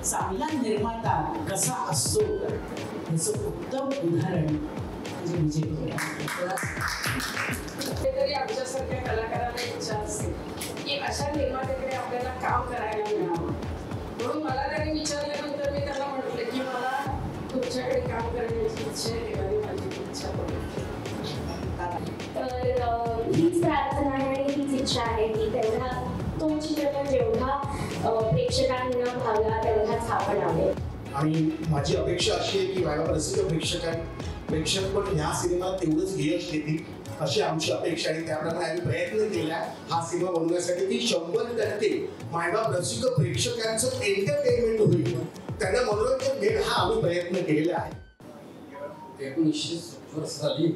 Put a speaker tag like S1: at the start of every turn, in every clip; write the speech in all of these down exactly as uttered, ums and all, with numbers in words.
S1: चांगला निर्माता कसा असतो याचं उत्तम उदाहरण म्हणजे विजय घोडे.
S2: तरी आमच्यासारख्या कलाकारांना इच्छा असते की अशा निर्मात्याकडे आपल्याला काम करायला मिळावं. म्हणून मला त्यांनी विचारल्यानंतर मी त्यांना म्हटलं की मला तुमच्याकडे काम करण्याची इच्छा आहे आणि माझी इच्छा होती.
S3: तर हीच प्रार्थना आहे आणि हीच इच्छा आहे की तेवढा तो चित्रपट जेवढा प्रेक्षकांना भावला तेवढाच हा पण आहे.
S4: आणि माझी अपेक्षा अशी आहे की व्हायला प्रसिद्ध प्रेक्षक प्रेक्षक पण ह्या सिनेमात तेवढंच यश देतील अशी आमची अपेक्षा आहे. त्याप्रमाणे आम्ही प्रयत्न केला हा सिनेमा बनवण्यासाठी की शंभर टक्के मायबाप रसिक प्रेक्षकांचं एंटरटेनमेंट होईल, त्यांना मनोरंजन मिळेल हा आम्ही प्रयत्न केलेला आहे.
S5: एकोणीसशे सत्तर साली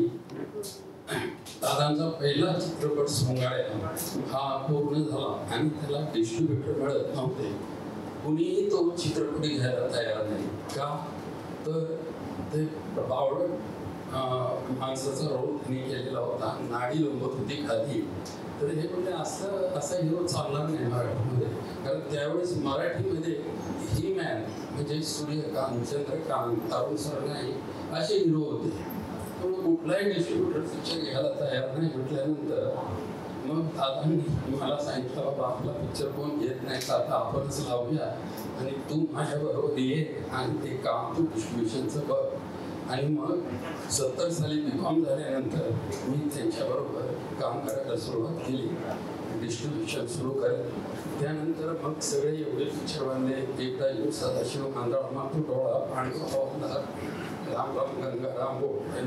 S5: दादांचा पहिला चित्रपट सोंगाड्या हा पूर्ण झाला आणि त्याला डिस्ट्रीब्युटर मिळत नव्हते. कुणीही तो चित्रपट घ्यायला तयार नाही. का तर ते बावड माणसाचा रोल त्यांनी केलेला होता, नाडी लोंबत होती खाली. तर हे म्हणजे असं असा हिरो चालणार नाही मराठीमध्ये, कारण त्यावेळेस मराठीमध्ये ही मॅन म्हणजे सूर्यकांत, चंद्रकांत, अरुण सरनाई असे हिरो होते. त्यामुळे कुठलाही डिस्ट्रीब्युटर पिक्चर घ्यायला तयार नाही म्हटल्यानंतर मग दादांनी मला सांगितलं बाबा आपला पिक्चर कोण घेत नाही तर आता आपणच लावूया आणि तू माझ्याबरोबर ये आणि ते काम तू डिस्ट्रीब्युशनचं बघ. आणि मग सत्तर साली बी कॉम झाल्यानंतर मी त्यांच्याबरोबर काम करायला सुरुवात केली, डिस्ट्रीब्युशन सुरू करत. त्यानंतर मग सगळे एवढे पिक्चर बनले, एकदा येऊ सदाशिव, मांदळ मातू डोळा, पांडुरंग, राम राम गंगाराम,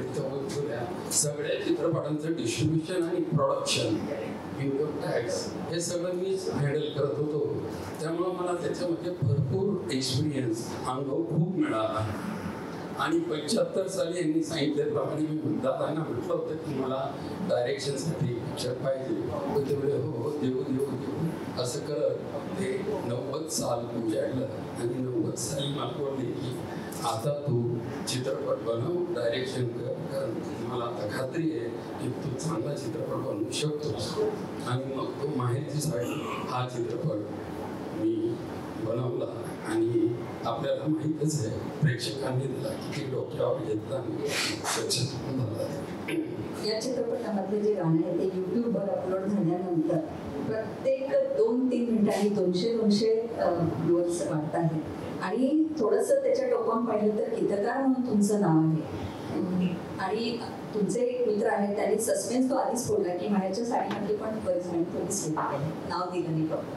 S5: सगळ्या चित्रपटांचं डिस्ट्रीब्युशन आणि प्रोडक्शन, इन्कम टॅक्स हे सगळं मीच हँडल करत होतो. त्यामुळं मला त्याच्यामध्ये भरपूर एक्सपिरियन्स, अनुभव खूप मिळाला. आणि पंच्याहत्तर साली यांनी सांगितल्याप्रमाणे मी दादांना म्हटलं होतं की मला डायरेक्शनसाठी पिक्चर पाहिजे. ते वेळे हो देऊ देऊ देऊ असं करत ते नव्वद साल उजाडलं आणि नव्वद साली मला बोलले की आता तू चित्रपट बनव, डायरेक्शन कर, कारण मला आता खात्री आहे की तू चांगला चित्रपट बनवू शकतोस. आणि मग तो माहिती साडी हा चित्रपट मी बनवला आणि आपल्याला माहीतच आहे प्रेक्षकांनी दिला किती डोक्यावर घेतला आणि सक्सेसफुल झाला.
S6: या चित्रपटामधले जे गाणं आहे ते यूट्यूबवर अपलोड झाल्यानंतर प्रत्येक दोन तीन मिनिटांनी दोनशे दोनशे व्ह्यूअर्स वाढत आहेत. आणि थोडंसं त्याच्या टोकान पाहिलं तर गीतकार म्हणून तुमचं नाव आहे आणि तुमचे एक मित्र आहेत त्यांनी सस्पेन्स तो आधीच बोलला की मायाच्या साडीमध्ये पण बरेच मिनिट तुम्ही स्लिप केलं, नाव दिलं नाही फक्त.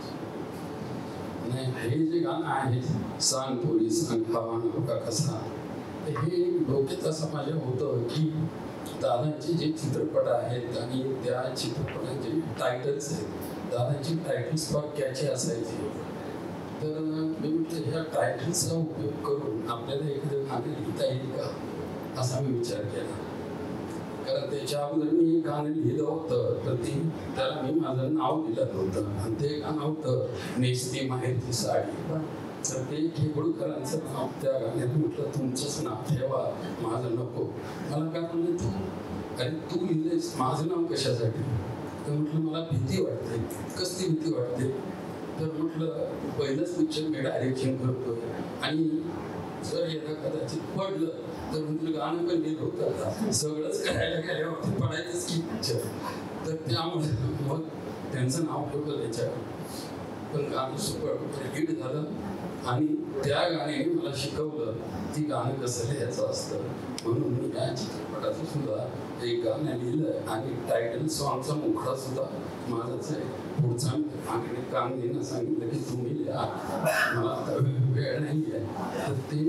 S5: नाही, हे जे गाणं आहे सांग थोडी सांग हवा नका कसा, हे डोक्यात असं माझ्या होतं की दादांचे जे चित्रपट आहेत आणि त्या चित्रपटांचे टायटल्स आहेत, दादांची टायटल्स फार कॅची असायची. तर मी म्हटलं ह्या टायटल्सचा उपयोग करून आपल्याला एखादं गाणं लिहिता येईल का असा मी विचार केला. कारण त्याच्या अगोदर मी गाणं लिहिलं होतं तर ती त्याला मी माझं नाव दिलं नव्हतं आणि ते गाणं होतं नेसती माहेरची साडी. तर ते खेगोडकरांचं नाव त्या गाण्यात म्हटलं तुमचंच नाव ठेवा, माझं नको. मला काय म्हणलं तू अरे तू लिहिलेस माझं नाव कशासाठी? तर म्हटलं मला भीती वाटते. कसली भीती वाटते? तर म्हटलं पहिलंच पिक्चर मी डायरेक्शन करतोय आणि जर एका कदाचित पडलं तर म्हटलं गाणं पण लिहिलं होतं, सगळंच करायला गेल्यावरती पडायचंच की पिक्चर. तर त्यामुळे मग त्यांचं नाव ठेवलं त्याच्यावर. पण गाणं सुपर हिट झालं आणि त्या गाण्याने मला शिकवलं की गाणं कसं लिहायचं असतं. म्हणून मी या चित्रपटाचं सुद्धा एक गाणं लिहिलं आणि टायटल सॉंगचा मुखडा सुद्धा माझाच आहे. पुढचा मागणी काम देणं सांगितलं की तुम्ही लिहा, मला आता वेळ नाही आहे तर ते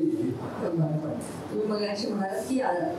S6: तुम्ही मग अशी म्हणाल की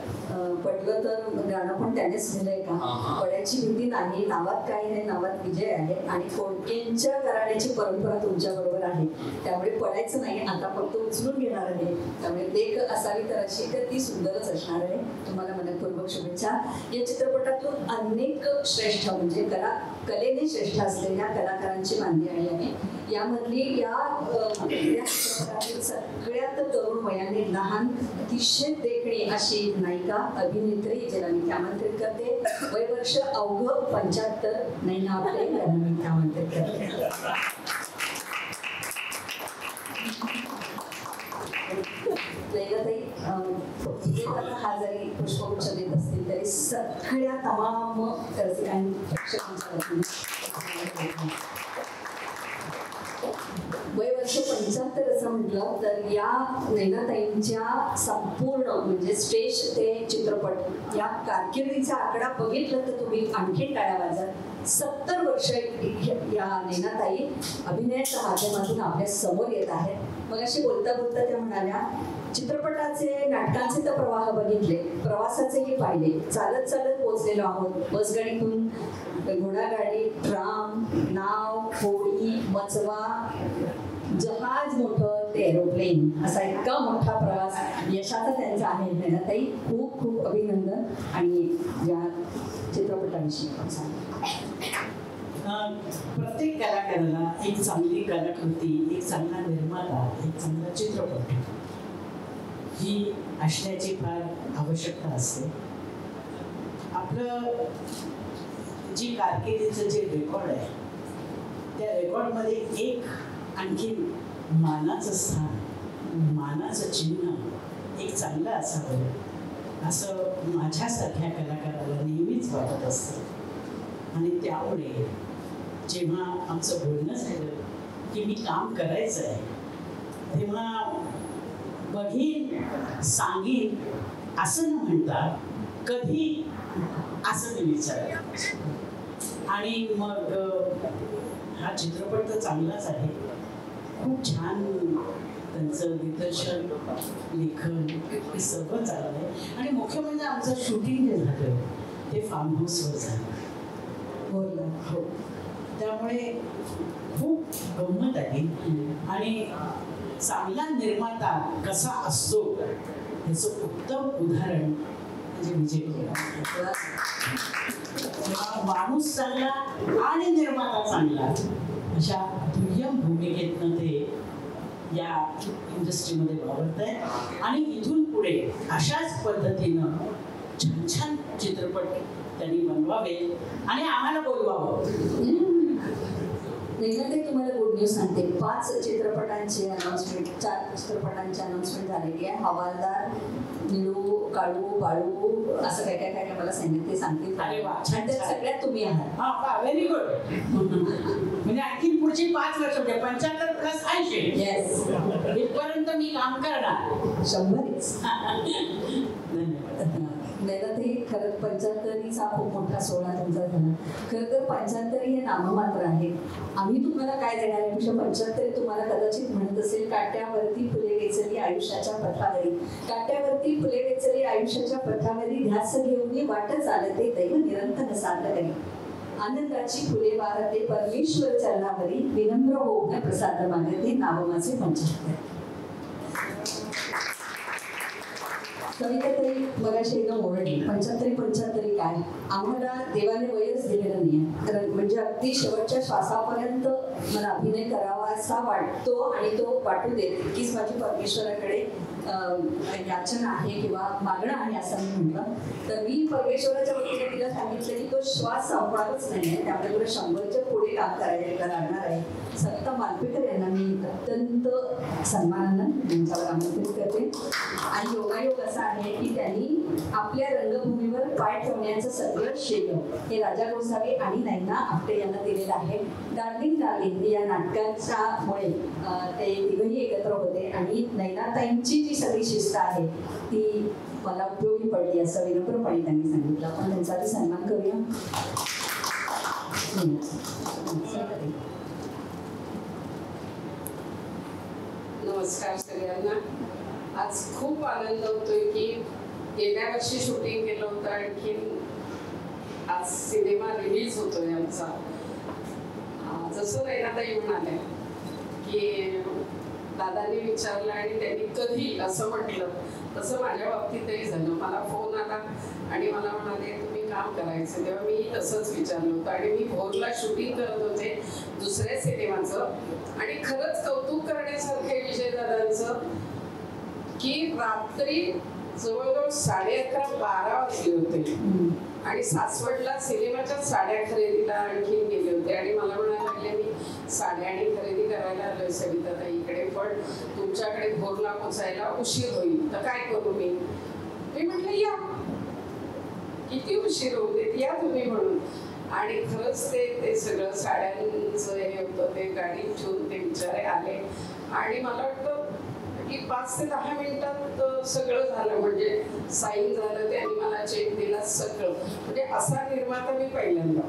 S6: पडलं तर गाणं पण त्यानेच लिहिलंय का? पडायची भीती नाही, नावात काय आहे, नावात विजय आहे आणि फोडकेंच्या घराण्याची परंपरा तुमच्या बरोबर आहे. त्यामुळे पडायचं नाही, आता फक्त उचलून घेणार आहे. त्यामुळे लेख असावी तर अशी तर ती सुंदरच असणार आहे. तुम्हाला मनपूर्वक शुभेच्छा. या चित्रपटातून अनेक श्रेष्ठ म्हणजे कला कलेने श्रेष्ठ असलेल्या कलाकारांची मांदी आली आहे. यामधली या चित्रपटातील सगळ्यात तरुण वयाने लहान अतिशय देखणी अशी नायिका अभिनेत्री जिला मी आमंत्रित करते. वय वर्ष अवघ पंच्याहत्तर नैना आपले मी आमंत्रित करते. नैनाताई, हा जरी पुष्पगुच्छ देत असतील तरी सगळ्या तमाम रसिकांनी प्रेक्षकांच्या वतीने वय वर्ष पंच्याहत्तर असं म्हटलं तर या नैनाताईंच्या संपूर्ण म्हणजे स्टेज ते चित्रपट या कारकिर्दीचा आकडा बघितलं तर तुम्ही आणखी टाळ्या वाजत. सत्तर वर्ष या नैनाताई अभिनयाच्या माध्यमातून आपल्या समोर येत आहेत. मग अशी बोलता बोलता त्या म्हणाल्या, चित्रपटाचे नाटकांचे तर प्रवाह बघितले, प्रवासाचेही पाहिले, चालत चालत पोहोचलेलो आहोत. बसगाडीतून घोडागाडी, ट्राम, नाव, होडी, मचवा, जहाज मोठं ते एरोप्लेन, असा इतका मोठा प्रवास यशाचा त्यांचा आहे. नैनाताई, खूप खूप अभिनंदन. आणि या चित्रपटाविषयी
S1: प्रत्येक कलाकाराला एक चांगली कलाकृती, एक चांगला निर्माता, एक चांगला चित्रपट ही असण्याची फार आवश्यकता असते. आपलं जी कारकिर्दीचं जे रेकॉर्ड आहे त्या रेकॉर्डमध्ये एक आणखी मानाचं स्थान, मानाचं चिन्ह एक चांगलं असावं असं माझ्यासारख्या कलाकाराला नेहमीच वाटत असतं. आणि त्यामुळे जेव्हा आमचं बोलणं झालं की मी काम करायचं आहे तेव्हा बघीन, सांगीन असं न म्हणता कधी असं मी विचारलं. आणि मग हा चित्रपट तर चांगलाच आहे, खूप छान त्यांचं दिग्दर्शन, लेखन हे सगळं चाललं आहे. आणि मुख्य म्हणजे आमचं शूटिंग जे झालं ते फार्म हाऊसवर झालं. बोलला हो, त्यामुळे खूप गंमत आहे. आणि चांगला निर्माता कसा असतो याचं उत्तम उदाहरण म्हणजे विजय. माणूस चांगला आणि निर्माता चांगला अशा दुय्यम भूमिकेतनं ते या इंडस्ट्रीमध्ये वावरत आहे. आणि इथून पुढे अशाच पद्धतीनं छान छान चित्रपट त्यांनी बनवावे आणि आम्हाला बोलवावं.
S6: नैनाताई, तुम्हाला गुड न्यूज सांगते. पाच चित्रपटांची अनाउन्समेंट, चार चित्रपटांची अनाउन्समेंट झालेली आहे. हवालदार, निळू, काळू, बाळू, असं काय काय काय काय मला सांगितले सांगतील.
S1: अरे वा,
S6: छान. त्या सगळ्यात तुम्ही आहात.
S1: हा, व्हेरी गुड. म्हणजे आणखी पुढची पाच वर्ष म्हणजे पंच्याहत्तर प्लस ऐंशी
S6: येस,
S1: इथपर्यंत मी काम करणार.
S6: शंभरच.
S1: धन्यवाद.
S6: नैनाताई, खरं पंच्याहत्तरीचा खूप मोठा सोहळा तुमचा झाला. खरं तर पंच्याहत्तरी हे नाममात्र आहे. आम्ही तुम्हाला काय देणार आहे पेक्षा पंच्याहत्तरी तुम्हाला कदाचित म्हणत असेल, काट्यावरती फुले वेचली आयुष्याच्या पथावरी, काट्यावरती फुले वेचली आयुष्याच्या पथावरी, ध्यास घेऊन वाट चालते दैव निरंतर साधन करी, आनंदाची फुले वाहते परमेश्वर चरणावरी, विनम्र होऊन प्रसाद मागते नाव माझे पंच्याहत्तर. कविताताई मगाशी एकदम ओरडली, पंच्याहत्तरी पंच्याहत्तरी काय, आम्हाला देवाने वयच दिलेलं नाही. कारण म्हणजे अगदी शेवटच्या श्वासापर्यंत मला अभिनय करावा असा वाटतो आणि तो वाटू देत इतकीच माझी परमेश्वराकडे याचना आहे किंवा मागणं आहे असं मी म्हटलं. तर मी परमेश्वराच्या वतीने तिला सांगितलं की तो श्वास संपणारच नाही आहे, त्यामुळे तुला शंभरच्या पुढे काम करायला लागणार आहे. सत्ता मालपेकर यांना मी अत्यंत सन्मानानं त्यांच्यावर आमंत्रित करते. आणि योगायोग असा आहे की त्यांनी आपल्या रंगभूमीवर पाय ठेवण्याचं सगळं श्रेय हे राजा गोसावी आणि नैना आपटे यांना दिलेलं आहे. डार्लिंग डार्लिंग या नाटकाच्यामुळे ते तिघही एकत्र होते आणि नैनाताईंची जी सगळी शिस्त आहे ती मला उपयोगी पडली असं विनम्रपणे त्यांनी सांगितलं. आपण त्यांचा आधी सन्मान करूया.
S2: नमस्कार सगळ्यांना. आज खूप आनंद होतोय की गेल्या वर्षी शूटिंग केलं होतं, आणखीन आज सिनेमा रिलीज होतोय आमचा. जसं नैनाताई म्हणाले की दादांनी विचारलं आणि त्यांनी कधी असं म्हटलं, तसं माझ्या बाबतीतही झालं. मला फोन आला आणि मला म्हणाले तुम्ही काम करायचं, तेव्हा मी तसंच विचारलं होतं. आणि मी भोरला शूटिंग करत होते दुसऱ्या सिनेमाचं. आणि खरंच कौतुक करण्यासारखे विजय दादांचं की रात्री जवळजवळ साडे अकरा बारा वाजले होते आणि सासवडला सिनेमाच्या साड्या खरेदीला आणखीन गेले होते. आणि मला म्हणायला लागले मी साड्या आणि खरेदी करायला आलोय सविताताईकडे, पण तुमच्या तुमच्याकडे भोरला पोचायला उशीर होईल, तर काय करू मी? मी म्हटलं या, किती उशीर होऊ देत, या तुम्ही म्हणून. आणि खरंच ते ते सगळं साड्यांचं हे होतं, ते गाडी ठेवून ते बिचारे आले आणि मला वाटतं की पाच ते दहा मिनिटात सगळं झालं. म्हणजे साईन झालं, त्यांनी मला चेक दिला, सगळं. म्हणजे असा निर्माता मी पहिल्यांदा.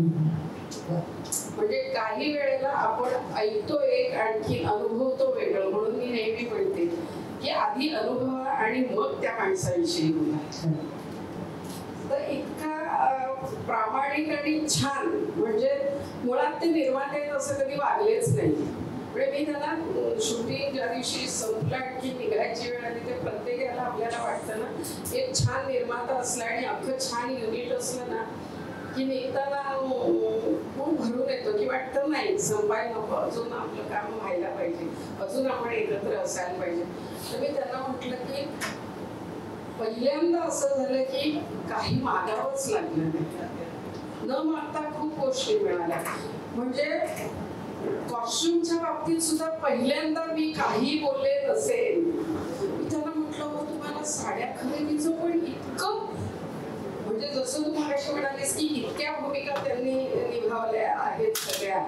S2: म्हणजे काही वेळेला आपण ऐकतो एक, आणखी अनुभवतो वेगळं. म्हणून मी नेहमी म्हणते की आधी अनुभवा आणि मग त्या माणसाविषयी बोला. तर इतका प्रामाणिक आणि छान, म्हणजे मुळात ते निर्माते असं कधी वागलेच नाही. म्हणजे मी त्यांना शूटिंग ज्या दिवशी संपलं आणखी निघायची वेळ आली, ते प्रत्येकाला आपल्याला वाटतं ना, एक छान निर्माता असला आणि अख्खं छान युनिट असलं ना की निघताना खूप भरून येतो, की वाटतं नाही संपायला नको, अजून आपलं काम व्हायला पाहिजे, अजून आपण एकत्र असायला पाहिजे. तर मी त्यांना म्हटलं की पहिल्यांदा असं झालं की काही मागावंच लागलं नाही, न मागता खूप गोष्टी मिळाल्या. म्हणजे कॉस्ट्युमच्या बाबतीत सुद्धा पहिल्यांदा मी काही बोलले नसेल. मी त्यांना म्हटलं हो तुम्हाला साड्या खरेदीचं पण इतकं, म्हणजे जसं तू मगाशी म्हणालीस की इतक्या भूमिका त्यांनी निभावल्या आहेत सगळ्या,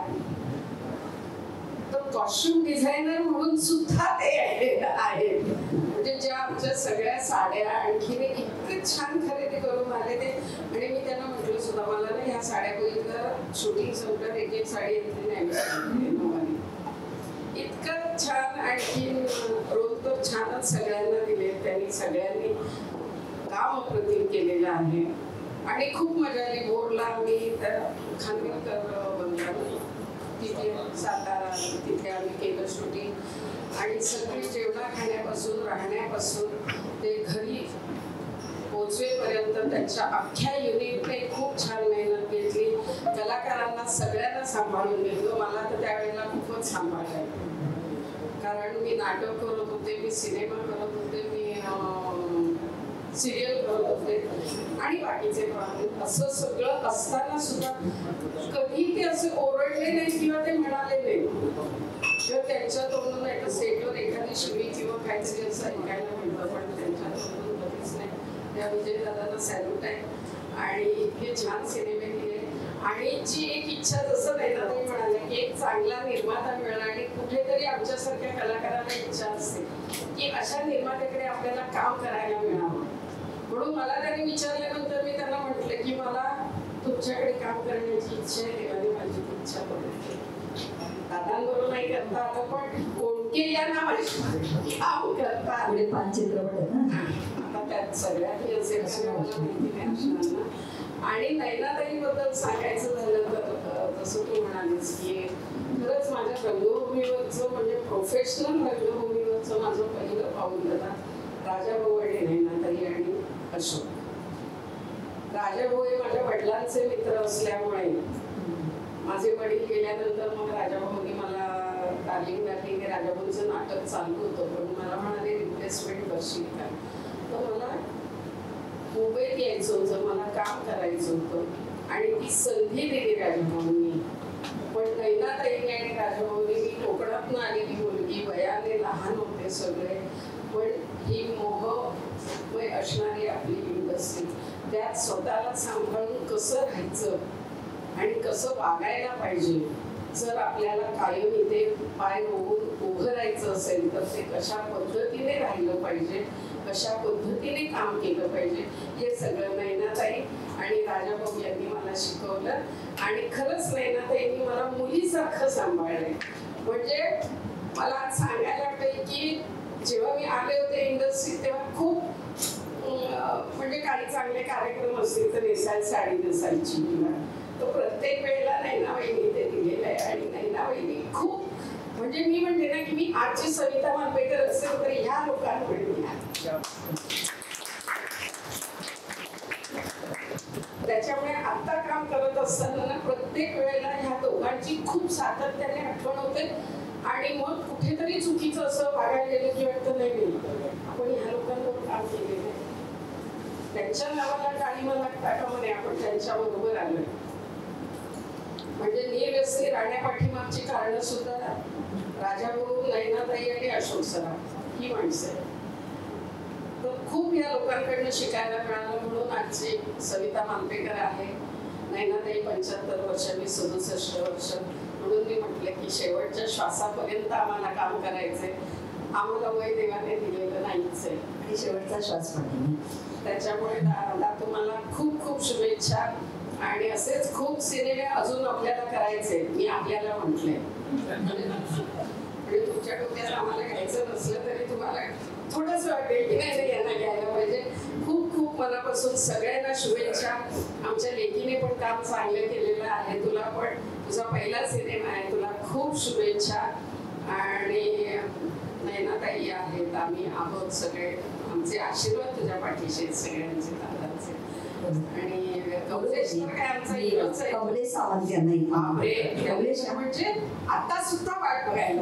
S2: तर कॉस्ट्युम डिझायनर म्हणून सुद्धा ते आहेत. म्हणजे ज्या आमच्या सगळ्या साड्या आणखीन इतके छान खरेदी करून आले ते. आणि मी त्यांना म्हटलं सुद्धा मला ना ह्या साड्या बघितलं, शूटिंग संपलं एक एक साडी येतली नाही, इतकं छान. आणखीन रोल तर छानच सगळ्यांना दिले त्यांनी, सगळ्यांनी काम अप्रतिम केलेलं आहे. आणि खूप मजा आली. भोरला आम्ही त्या खानविलकर बंगला तिथे सातारा, तिथे आम्ही केलं शूटिंग. आणि सगळी जेवणा खाण्यापासून राहण्यापासून ते घरी पोचवेपर्यंत त्यांच्या अख्ख्या युनिटने खूप छान मेहनत घेतली. कलाकारांना सगळ्यांना सांभाळून घेतलं. मला तर त्यावेळेला खूपच सांभाळलं, कारण मी नाटक करत होते, मी सिनेमा करत होते, मी सिरियल करत होते आणि बाकीचे पण. असं सगळं असताना सुद्धा कधी ते असे ओरडले नाही किंवा ते म्हणाले नाही किंवा त्यांच्या तोंडून नाही सेटवर एखादी शिवी किंवा काहीतरी असं ऐकायला मिळतं, पण त्यांच्या तोंडून कधीच नाही. त्या विजयदादांना सॅल्यूट आहे. आणि इतके छान सिनेमे दिले. आणि जी एक इच्छा, जसं नाही ना तुम्ही म्हणाले की एक चांगला निर्माता मिळणं, आणि कुठेतरी आमच्यासारख्या कलाकारांना इच्छा असते की अशा निर्मात्याकडे आपल्याला काम करायला मिळावं. म्हणून मला त्यांनी विचारल्यानंतर मी त्यांना म्हटलं की मला तुमच्याकडे काम करण्याची इच्छा आहे, देवाने माझी इच्छा बघितली. दादांबरोबर नाही करता आलं, पण कोणके या नावाने काम करता आले.
S6: पाच चित्रपट ना
S2: आता त्यात सगळ्यात असेल मला माहिती नाही असणार. आणि नैनाताईबद्दल सांगायचं झालं तर जसं तू म्हणालीस की खरंच माझ्या रंगभूमीवरचं, म्हणजे प्रोफेशनल रंगभूमीवरचं माझं पहिलं पाऊल होता राजाभाऊ आणि नैनाताई आणि अशोक. राजाभाऊ हे माझ्या वडिलांचे मित्र असल्यामुळे माझे वडील गेल्यानंतर मग राजाभाऊनी मला डार्लिंग डार्लिंग हे राजाभाऊंचं नाटक चालू होतं, पण मला म्हणाले रिप्लेसमेंट करशील का. तर मला मुंबईत यायचं होतं, मला काम करायचं होतं आणि ती संधी दिली राजाभाऊंनी. पण नैनाताईंनी आणि राजाभाऊंनी, मी कोकणातून आलेली मुलगी, वयाने लहान होते सगळे, पण ही मोहमय असणारी आपली इंडस्ट्री, त्यात स्वतःला सांभाळून कसं राहायचं आणि कसं वागायला पाहिजे, जर आपल्याला कायम इथे पाय रोवून उभं राहायचं असेल तर ते कशा पद्धतीने राहिलं पाहिजे, कशा पद्धतीने काम केलं पाहिजे, हे सगळं नैनाताई आणि राजाभाऊ यांनी मला शिकवलं. आणि खरंच नैनाताईंनी मला मुलीसारखं सांभाळलंय. म्हणजे मला सांगायला वाटतंय की जेव्हा मी आले होते इंडस्ट्रीत तेव्हा खूप म्हणजे काही चांगले कार्यक्रम असतील तर नेसायला साडी नेसायची, तो प्रत्येक वेळेला नैनाबाईंनी ते दिलेलं आहे. आणि नैनाबाईंनी खूप, म्हणजे मी म्हणते ना की मी आजची सविता मालपेकर असेल तर ह्या लोकांमुळे मी त्याच्यामुळे आता काम करत असताना ना प्रत्येक वेळेला ह्या दोघांची खूप सातत्याने आठवण होते. आणि मग कुठेतरी चुकीचं असं वागायला गेलं की वाटतं नाही गेलं आपण ह्या लोकांवर काम केलेलं आहे, त्यांच्या नावाला गाडी मला टाकामध्ये आपण त्यांच्या बरोबर आलोय. म्हणजे निर्व्यसनी राहण्यापाठीमागची कारणं सुद्धा राजाभाऊ, नयनाताई आणि अशोक सराफ ही माणसं आहेत. तर खूप या लोकांकडनं शिकायला मिळालं म्हणून आजची सविता मांपेकर आहे, नयनाताई पंच्याहत्तर वर्ष, मी सदुसष्ट वर्ष, म्हणून मी म्हटलं की शेवटच्या श्वासापर्यंत आम्हाला काम करायचंय. आम्हाला वय देवाने दिलेलं नाहीच आहे
S6: आणि शेवटचा श्वास पण.
S2: त्याच्यामुळे दादा तुम्हाला खूप खूप शुभेच्छा आणि असेच खूप सिनेमे अजून आपल्याला करायचे. मी आपल्याला म्हटले आणि तुमच्या डोक्यात आम्हाला घ्यायचं नसलं तरी तुम्हाला थोडंच वाटेल की नाही नाही यांना घ्यायला पाहिजे. खूप खूप मनापासून सगळ्यांना शुभेच्छा. आमच्या लेकीने पण काम चांगलं केलेलं आहे. तुला पण तुझा पहिला सिनेमा आहे, तुला खूप शुभेच्छा. आणि नयनाताई आहेत, आम्ही आहोत सगळे, आमचे आशीर्वाद तुझ्या पाठीशी आहेत सगळ्यांचे दादांचे. आणि कमलेश काय आमचा हिरोच आहे.
S6: कमलेश सावंत यांनाही
S2: कमलेश म्हणजे आता सुद्धा वाट बघायला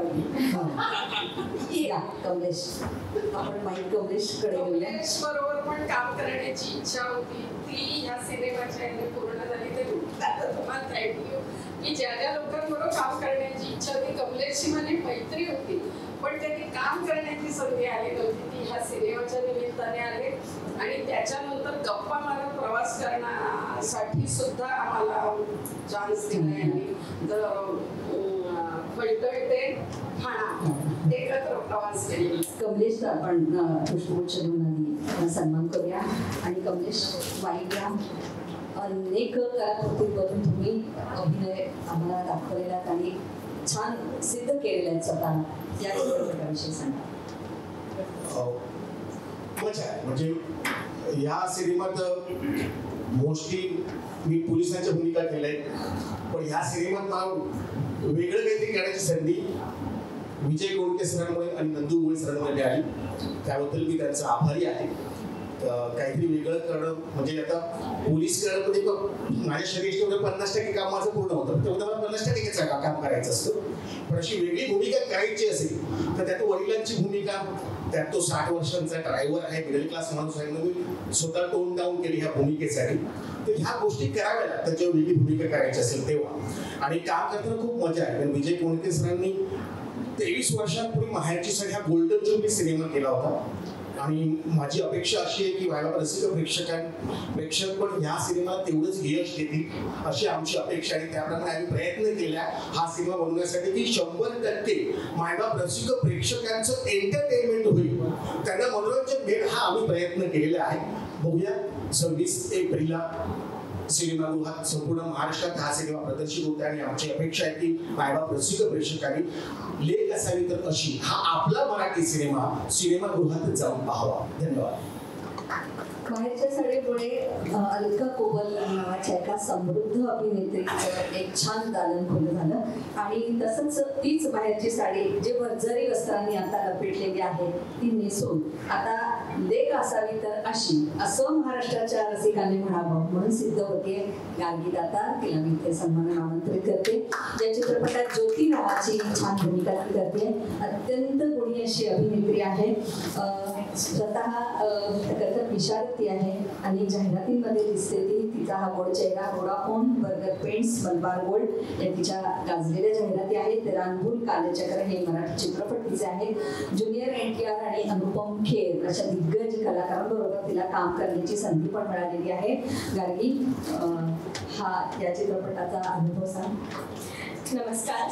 S6: या कमलेश. आपण माईक कमलेश कडे
S2: कमलेश बरोबर पण काम करण्याची इच्छा होती, ती ह्या सिनेमाच्या ह्याने पूर्ण झाली. ते तुम्हाला थँक्यू की ज्या ज्या लोकांबरोबर काम करण्याची इच्छा होती, कमलेशची माझी मैत्री होती, पण त्यांनी काम करण्याची संधी आली नव्हती. ती ह्या सिनेमाच्या निमित्ताने आले आणि त्याच्यानंतर गप्पा मारत प्रवास करण्यासाठी सुद्धा आम्हाला चान्स दिला. आणि फलटण ते ठाणा एकत्र प्रवास केला.
S6: कमलेशचा आपण पुष्पगुच्छ देऊन आधी सन्मान करूया. आणि कमलेश वाईट अनेक कलाकृतींमधून तुम्ही अभिनय आम्हाला दाखवलेला आणि छान सिद्ध केलेला आहे स्वतः. या चित्रपटाविषयी सांगा.
S4: मजा आहे. म्हणजे ह्या सिनेमात मोस्टली मी पोलिसांच्या भूमिका केल्या आहेत, पण ह्या सिनेमात मला वेगळं काहीतरी करण्याची संधी विजय गोडके सरांमुळे आणि नंदू गोळे सरांमुळे मिळाली. त्याबद्दल मी त्यांचा आभारी आहे. काहीतरी वेगळं करणं म्हणजे आता पोलीस करणं म्हणजे माझ्या शरीर पन्नास टक्के काम माझं पूर्ण होतं, तेव्हा मला पन्नास टक्के काम करायचं असतं. पण अशी वेगळी भूमिका करायची असेल तर त्यात वडिलांची भूमिका, त्यात तो साठ वर्षांचा ड्रायव्हर आहे, मिडल क्लास माणूस आहे, मी स्वतः टोन डाऊन केली ह्या भूमिकेसाठी. तर ह्या गोष्टी कराव्या लागतात जेव्हा वेगळी भूमिका करायची असेल तेव्हा. आणि काम करताना खूप मजा आहे. कारण विजय कोणते सरांनी तेवीस वर्षांपूर्वी माहेरची सर ह्या गोल्डन जुबली सिनेमा केला होता. आणि माझी अपेक्षा अशी आहे की व्हायला रसिक प्रेक्षकां प्रेक्षक पण ह्या सिनेमाला तेवढंच यश देतील अशी आमची अपेक्षा आहे. त्याप्रमाणे आम्ही प्रयत्न केला हा सिनेमा बनवण्यासाठी की शंभर टक्के मायबाप रसिक प्रेक्षकांचं एंटरटेनमेंट होईल, त्यांना मनोरंजन मिळेल हा आम्ही प्रयत्न केलेला आहे. बघूया सव्वीस एप्रिलला सिनेमागृहात संपूर्ण महाराष्ट्रात हा सिनेमा प्रदर्शित होते आणि आमची अपेक्षा आहे की मायबाप रसिक प्रेक्षकांनी लेख असावी तर अशी हा आपला मराठी सिनेमा सिनेमागृहात जाऊन पाहावा. धन्यवाद.
S6: बाहेरच्या साडीमुळे अलका कोबल नावाच्या एका समृद्ध अभिनेत्रीचं एक छान दालन खुलं झालं. आणि तसंच तीच बाहेरची साडी जे भरजरी वस्त्रांनी आता लपेटलेली आहे ती नेसून आता लेक असावी तर अशी असं महाराष्ट्राच्या रसिकांनी म्हणावं म्हणून सिद्ध होते. गार्गी दाता तिला मी इथे सन्मानाने आमंत्रित करते. या चित्रपटात ज्योती नावाची छान भूमिका ती करते. अत्यंत गुणी अशी अभिनेत्री आहे. स्वतः करतात विशारती आहे आणि जाहिरातींमध्ये दिसते ती. तिचा हा गोड चेहरा Vodafone, Berger Paints, Malabar Gold या तिच्या गाजलेल्या जाहिराती आहेत. रानभूल, कालचक्र हे मराठी चित्रपट तिचे आहेत. ज्युनियर एन टी आर आणि अनुपम खेर अशा दिग्गज कलाकारांबरोबर तिला काम करण्याची संधी पण मिळालेली आहे. गार्गी, हा या चित्रपटाचा अनुभव सांग.
S3: नमस्कार.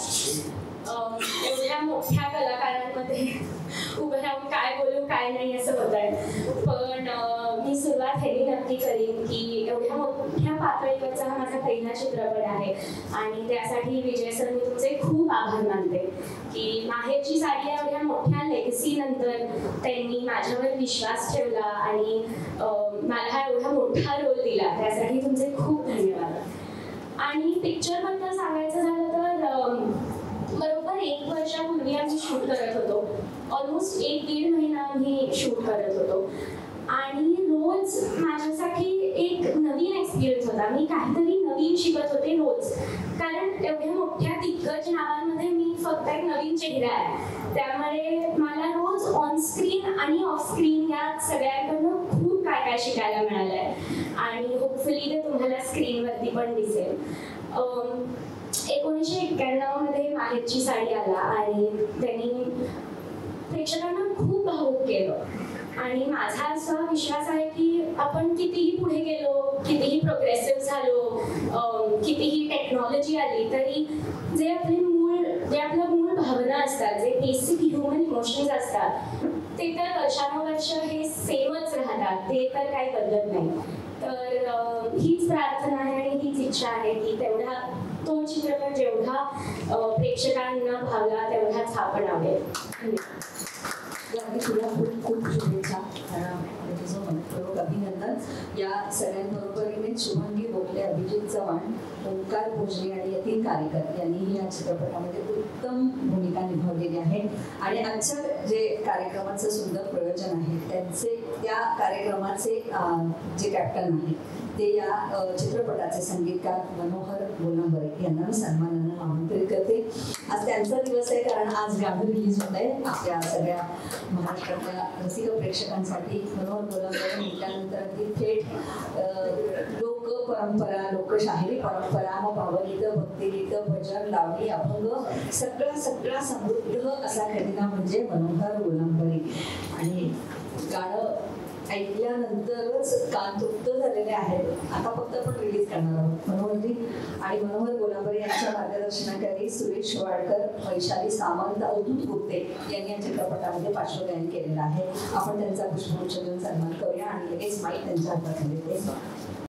S3: एवढ्या मोठ्या कलाकारांमध्ये उभं राहून काय बोलू काय नाही असं होत आहे. पण मी सुरुवात ह्यानी नक्की करीन की एवढ्या मोठ्या पातळीवरचा हा माझा पहिला चित्रपट आहे आणि त्यासाठी विजय सर मी तुमचे खूप आभार मानते की माहेरची साडी एवढ्या मोठ्या लेगसी नंतर त्यांनी माझ्यावर विश्वास ठेवला आणि मला हा एवढा मोठा रोल दिला त्यासाठी तुमचे खूप धन्यवाद. आणि पिक्चरबद्दल सांगायचं झालं तर बरोबर एक वर्षापूर्वी आम्ही शूट करत होतो. ऑलमोस्ट एक दीड महिना आम्ही शूट करत होतो आणि रोज माझ्यासाठी एक नवीन एक्सपिरियन्स होता. मी काहीतरी नवीन शिकत होते रोज, कारण एवढ्या मोठ्या दिग्गज नावांमध्ये मी फक्त एक नवीन चेहरा आहे. त्यामुळे मला रोज ऑन स्क्रीन आणि ऑफ स्क्रीन या सगळ्यांकडून खूप काय काय शिकायला मिळालं आहे आणि होपफुली ते तुम्हाला स्क्रीनवरती पण दिसेल. एकोणीसशे एक्क्याण्णव मध्ये माहेरची साडी आला आणि त्यांनी प्रेक्षकांना खूप भावुक केलं. आणि माझा असा विश्वास आहे की आपण कितीही पुढे गेलो, कितीही प्रोग्रेसिव्ह झालो, कितीही टेक्नॉलॉजी आली, तरी जे आपले मूळ जे आपल्या मूळ भावना असतात, जे बेसिक ह्युमन इमोशन्स असतात, ते तर वर्षानुवर्ष हे सेमच राहतात, ते तर काही बदलत नाही. तर हीच प्रार्थना आहे आणि हीच इच्छा आहे की तेवढा तो चित्रपट जेवढा प्रेक्षकांना भावला तेवढाच हा पण आवडेल.
S6: तुला खूप खूप शुभेच्छा आणि तुझं मनपूर्वक अभिनंदन. या सगळ्यांबरोबरीने शुभंगी बोगले, अभिजित चव्हाण, ओंकार भोजने आणि यतीन कारेकर यांनीही या चित्रपटामध्ये उत्तम भूमिका निभावलेली आहे. आणि आजच्या जे कार्यक्रमाचं सुंदर प्रयोजन आहे त्यांचे त्या कार्यक्रमाचे जे कॅप्टन आहेत ते या चित्रपटाचे संगीतकार मनोहर गोलांबरे यांना मी सन्मानानं आमंत्रित करते. आज त्यांचा दिवस आहे कारण आज गाणं रिलीज होत आहे आपल्या सगळ्या महाराष्ट्रातल्या रसिक प्रेक्षकांसाठी. मनोहर गोलांबरे म्हटल्यानंतर अगदी थेट लोक परंपरा, लोकशाहिरी परंपरा, मग भावगीतं, भक्तिगीतं, भजन, लावणी, अभंग सगळा सगळा समृद्ध असा खजिना म्हणजे मनोहर गोलांबरे. आणि गाणं ऐकल्यानंतरच कान तृप्त झालेले आहेत. आता फक्त आपण रिलीज करणार आहोत. मनोहरजी आणि मनोहर गोलांबरे यांच्या मार्गदर्शनाखाली सुरेश वाडकर, वैशाली सामंत, अवधूत गुप्ते यांनी या चित्रपटामध्ये पार्श्वगायन केलेलं आहे. आपण त्यांचा पुष्पगुच्छ देऊन सन्मान करूया आणि लगेच माईक त्यांच्या हातात देते.